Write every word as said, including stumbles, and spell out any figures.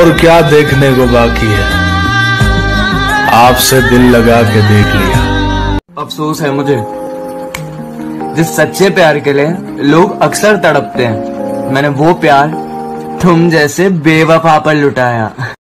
और क्या देखने को बाकी है, आपसे दिल लगा के देख लिया। अफसोस है मुझे जिस सच्चे प्यार के लिए लोग अक्सर तड़पते हैं, मैंने वो प्यार तुम जैसे बेवफा पर लुटाया।